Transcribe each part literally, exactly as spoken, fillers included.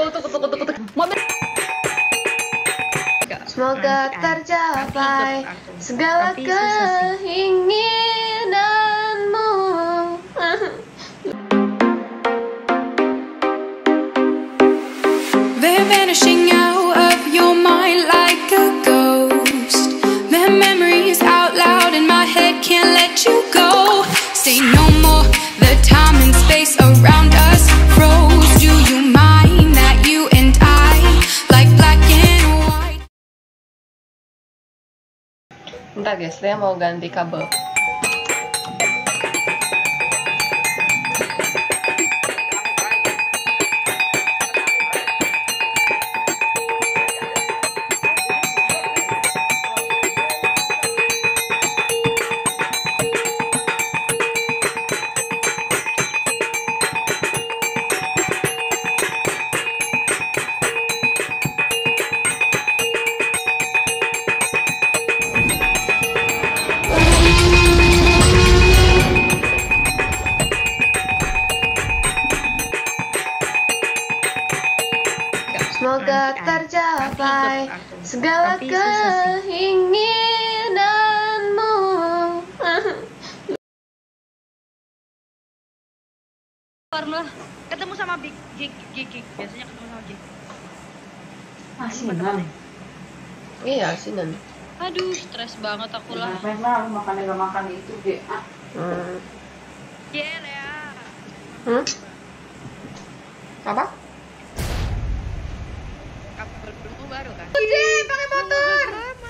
tunggu, tunggu, tunggu, tunggu. Mobil. Semoga tercapai segala keinginanmu. They're vanishing out of your mind like a ghost. Their memories out loud in my head, can't let you go. Say no more, the time and space around us froze. Do you mind that you and I, like black and white? Bentar guys, saya mau ganti kabel. Semoga tercapai segala keinginanmu. Pernah ketemu sama Big Gig, Gig, biasanya ketemu sama Gig. Asinan. Iya, asinan. Aduh, stres banget aku lah. Ngapain lah, makan gak makan itu, Ge. Hmm. Yeah, Lea. Hmm? Apa? Kapal dulu baru kan? Ide, pakai motor.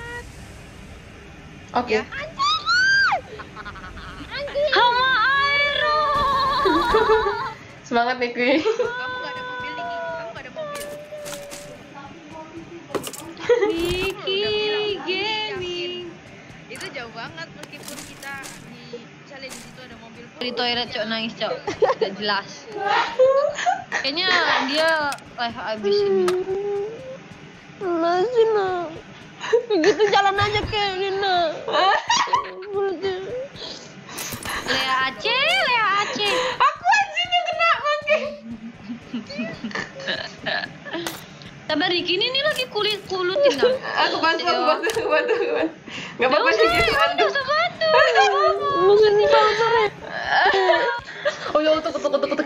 Oke. Ya. Hama Aero. Semangat nih, Kui. Kamu gak ada mobil nih, kamu gak ada mobil. Niki Gaming. Itu jauh banget meskipun kita di misalnya di situ ada mobil. Di toilet cok nangis cok, gak jelas. Kayaknya dia live abis ini. Masih nah. Begitu jalan aja kayak Nina. Lea Aceh, Lea Aceh. Aku aja yang kena makin. Sabar Riki, ini nih lagi kulit kulutin dong. Aku bantu, aku bantu, aku bantu, aku bantu. Gak apa-apa sih, Gak bantu. usah bantu. Mungkin nih bantu. Oh ya, tunggu, tunggu, tunggu, tunggu.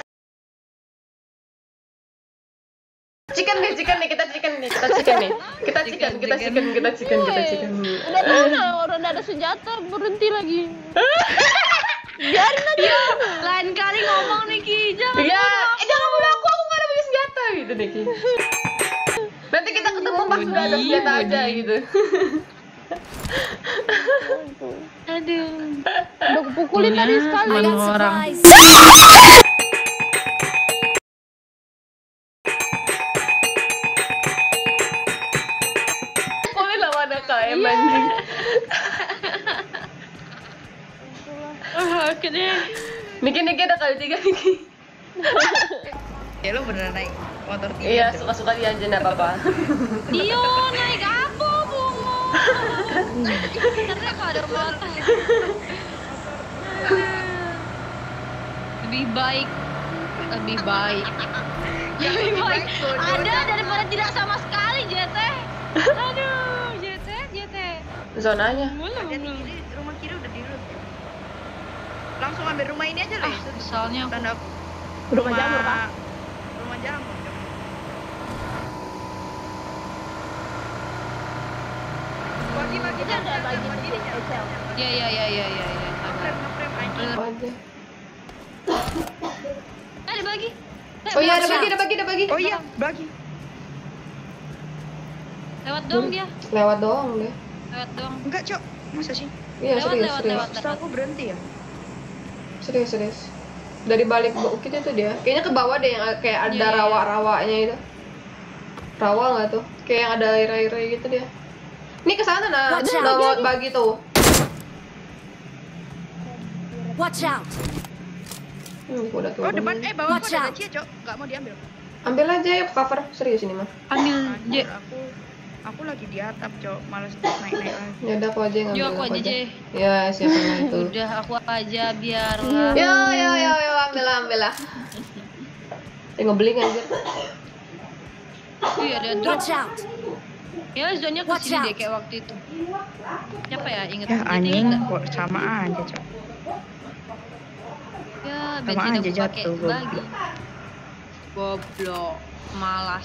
Chicken nih, chicken nih, kita chicken nih, kita chicken nih. Kita chicken, kita chicken, kita chicken, kita chicken. Udah mana orang udah ada senjata berhenti lagi. Biarin aja. Lain kali ngomong nih Ki, jangan. Iya, eh jangan bunuh aku, aku gak ada punya senjata gitu deh Ki. Nanti kita ketemu pas udah ada senjata aja gitu. Aduh. Udah kupukulin tadi sekali. Orang. Boleh lawan K M anjing. Ah, oke deh. Niki, Niki ada kali tiga Niki. Ya lo beneran naik motor tiga. Iya, suka-suka dia aja, gak apa-apa. Dio naik apa bungo? Ternyata ada motor. Lebih baik, lebih baik. Lebih baik ada daripada tidak sama sekali J T. Aduh, J T, J T. Zonanya. Ada di kiri, rumah kiri udah di root. Langsung ambil rumah ini aja lah. Ah, soalnya tanda Rumah jamur, Pak. Rumah jamur. Bagi-bagi Kita ada bagi di Excel. Ya ya ya ya ya ya. Ngeprem ngeprem anjing. Apa aja? Ada bagi. Oh iya, ada bagi, ada bagi, ada bagi. Oh iya, bagi. Lewat dong dia. Lewat doang deh. Lewat dong. Enggak, Cok. Masa sih? Iya, Lewat, serius, lewat, serius. lewat. Setelah aku berhenti ya. Serius, serius. Dari balik bukit itu dia. Kayaknya ke bawah deh yang kayak ada Iya, iya. rawa-rawanya itu. Rawa nggak tuh? Kayak yang ada air-air gitu dia. Ini ke sana nah, Watch out. lewat bagi tuh. Watch out! Hmm, udah turun. Oh, depan eh bawah Watch ada out. Cia, Cok. Enggak mau diambil. Ambil aja ya cover, serius ini mah. Ambil Anjir, aku aku lagi di atap, Cok. Males naik-naik lagi. Ya udah aku aja yang Jo, ngambil. aku aku aja, J. Ya, siapa yang itu? Udah aku aja biar lah. Yo, yo, yo, yo, ambil lah, ambil lah. Eh, ngebeling aja. Iya, ada drop. Watch out! Ya, zonnya ke Watch sini out. deh kayak waktu itu. Siapa ya? Ingat Ya ingat anjing nggak? kok sama aja, Cok. Ya, Sama bensin aja aku pakai jatuh, bagi. Goblok, malas.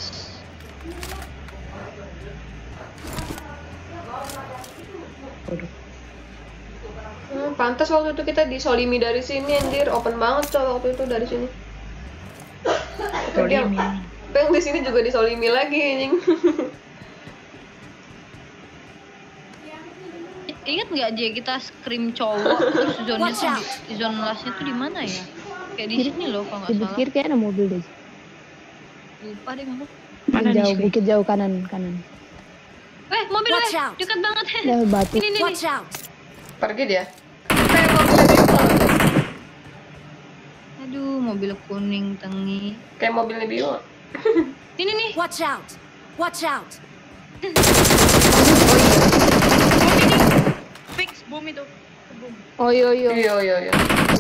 Waduh. Hmm, pantas waktu itu kita disolimi dari sini anjir, open banget coy waktu itu dari sini. Tapi yang, Solimi. tapi yang di sini juga disolimi lagi anjing. Ingat nggak J kita scream cowok terus zonanya Watch tuh out. di, zone lastnya tuh di mana ya? Kayak di sini loh kalau Di nggak salah. bukit kayak ada mobil deh. Lupa deh aku. Mana nih? Jauh, Squid? bukit jauh kanan kanan. Eh mobil Watch eh out. dekat banget. Ya batu. Ini nih. Watch out! Pergi dia. Kayak mobil Aduh mobil kuning tengi. kayak mobilnya Bio. Ini nih. Watch out! Watch out! Fix bom itu. Bom. Oh iya iya. Iya iya iya.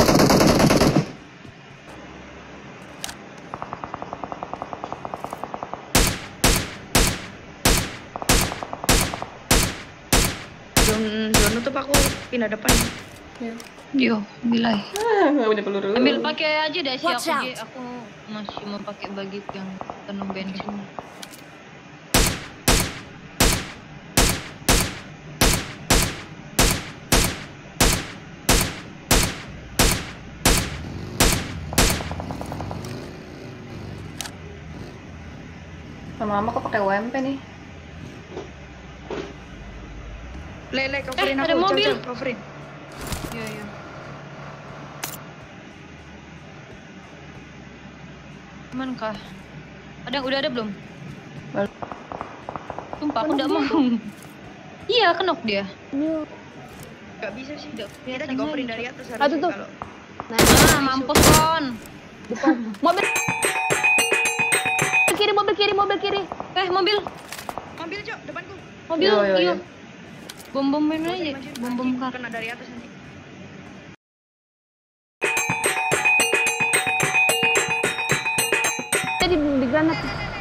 Zone zone tutup aku pindah depan. Yo, bilai. Ah, nggak punya peluru. Ambil pakai aja deh sih Watch aku out. J. Aku masih mau pakai bagi yang penuh bensin. Lama-lama kok pakai W M P nih. Lele coverin Eh, aku, ada mobil. Cok, Cok, coverin. Iya iya. Aman kah? Ada udah ada belum? Belum. Sumpah aku nggak mau. Iya kenok dia. Ini Gak bisa sih. Udah Kita kelihatan di coverin lagi. dari atas Ah, harusnya tuh, tuh. kalau Ah mampus kon. depan. Mobil kiri, mobil kiri, mobil kiri. Eh mobil, mobil, Cok, depanku. mobil, Yo, yo, iya. yo. Bom bomin Gak usah aja, dimajuin, bom bom anjing, kar. kena dari atas nanti. Tadi di granat.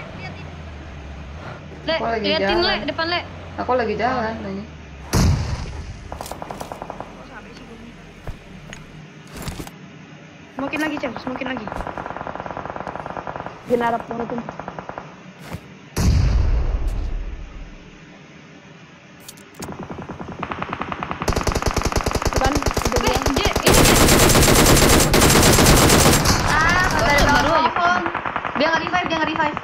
Le, Aku lagi liatin le, jalan. depan le. Aku lagi jalan nanya. Kok sampai sih bomnya? Semakin lagi, Cok, semakin lagi. Genarap itu. Bukan, itu dia. Eh, J, ini Ah, Baru, baru aja. pohon. Dia nge-revive, dia nge-revive.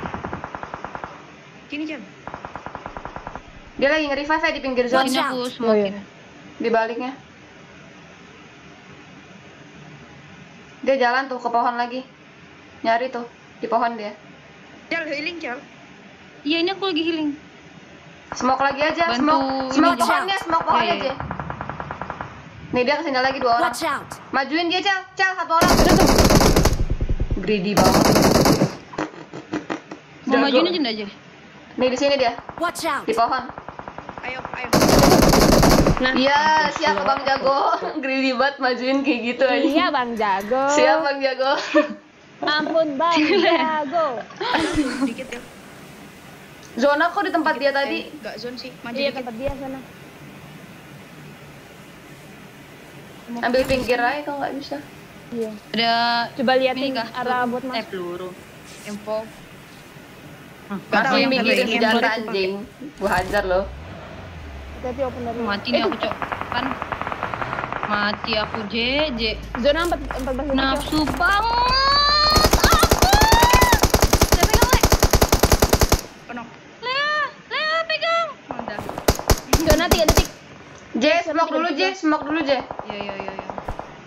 Sini, Cok. Dia lagi nge-revive ya di pinggir J. zone. Ini aku Oh, iya. smokin. Di baliknya. Dia jalan tuh ke pohon lagi. Nyari tuh di pohon dia. Cal, healing, Cal. Iya ini aku lagi healing. Smoke lagi aja, Bantu smoke, ini smoke aja. pohonnya, smoke Oh, pohonnya iya. aja. Nih dia kesini lagi dua orang. Watch out! Majuin dia, Cel, Cel, satu orang. Greedy banget. Mau Jago. majuin aja nggak aja? Nih di sini dia, Watch out! di pohon. Ayo, ayo. Nah, Iya, siap Bang Jago. Greedy banget majuin kayak gitu aja. iya Bang Jago. Siap Bang Jago. Ampun Bang Jago. Dikit ya. Zona kok di tempat dia tadi. Eh, Nggak zone sih, maju Iya dikit. tempat dia sana. Ambil pinggir aja kalau nggak bisa. Iya. Ada Coba ini liatin kah? arah buat Eh mas. peluru. Info. Masih yang mikirin paling senjata yang anjing. Gua hajar loh. Hati-hati open dari. Mati nih aku cok. Kan. Mati aku J J. Zona empat empat belas detik. Nafsu banget. Aku. Le pegang le. Kenok. Lea, Lea pegang. Udah. Zona tiga detik. J, smoke dulu J, smoke dulu J. Iya iya iya. iya.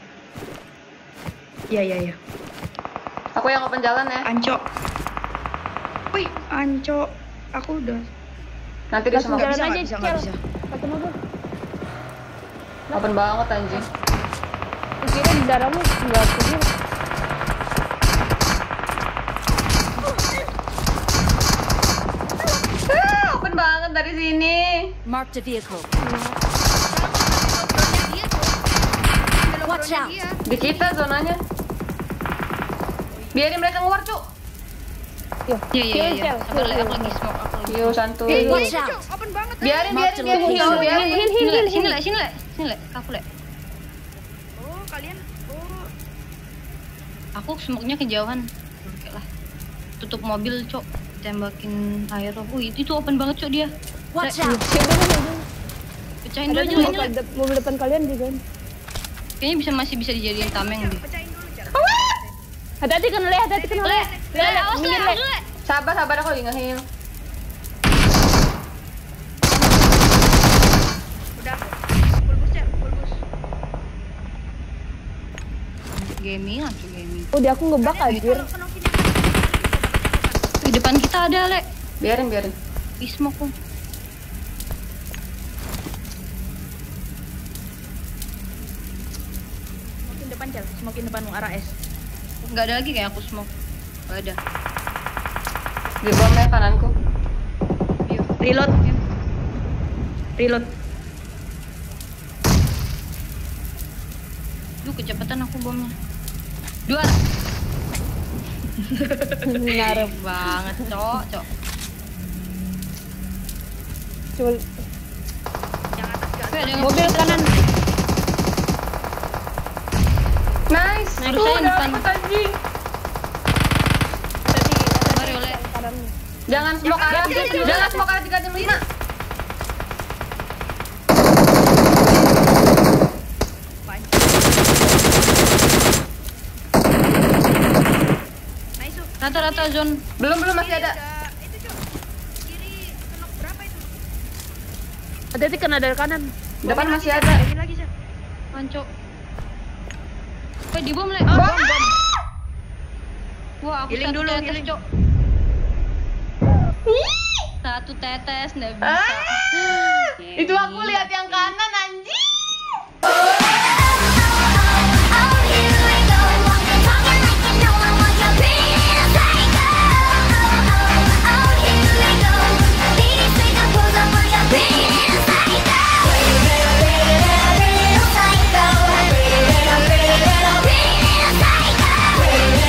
Iya, iya, iya. Aku yang open jalan ya. Anco. Wih, Anco. Aku udah. Nanti di Langsung smoke. Nggak jalan bisa, aja, nggak bisa, nggak Cel. bisa. Pakai mobil. Open banget anjing. Kira di darahmu enggak kecil. Ah, open banget dari sini. Marked a vehicle. Watch out! Di kita zonanya. Biarin mereka ngeluar, Cuk. Yo. Iya iya iya. Cel, Sabar cel, Le, aku cel. lagi smoke aku lagi. Yo santuy. Eh, Lu. ini Cok, open banget. Biarin biarin biarin Heal, Cok, biarin. heal, heal, Sini heal, Le, sini heal. Le, sini Le, sini Le, aku Le. Oh, kalian oh Aku smoke-nya kejauhan. Oke lah. Tutup mobil, Cok. Tembakin aero. Wih, itu, itu open banget, Cok dia. Watch Le, out! Heal dulu, heal dulu. pecahin Ada dulu mobil aja, Le. depan, mobil depan kalian juga. Kayaknya bisa masih bisa dijadiin tameng deh. pecahin dulu, Cok. Hati-hati kena Le, hati-hati kena Le. Le, Le, awas Le, minggir, awas Le. Sabar sabar aku lagi nge-heal. Udah. Full boost ya, full boost. Gaming, aku gaming. Oh, dia aku ngebak anjir. Kalau kenokin yang bisa baca Di depan kita ada, Le. Biarin biarin. Di smoke kok. Smokin depan, Cel. Smokin depanmu arah S. Enggak ada lagi kayak aku smoke. Enggak ada. Di bomnya kananku. Yuk. Reload. Reload. Duh, kecepatan aku bomnya. Dua. Ngarep. Banget, Cok, Cok. Coba Yang atas gak Wih, ada yang mobil kanan. Nice. Nah, Tuh harusnya yang depan. dapet anjing. Tadi Mari, Le. kanan. Jangan smoke arah. Jangan smoke arah tiga puluh lima. Nice, Cok. Rata-rata zone. Belum belum masih ada. Itu, Cok. Kiri kenok berapa itu? Hati-hati kena dari kanan. Depan Bomin masih lagi, ada. Cok. Bomin lagi, Cok. Pancok. Wih, di bom, Le. Bom. Wah, aku Healing satu dulu, tetes, healing. Cok. Satu tetes, nggak bisa. Ah, itu aku lihat yang kanan anjing.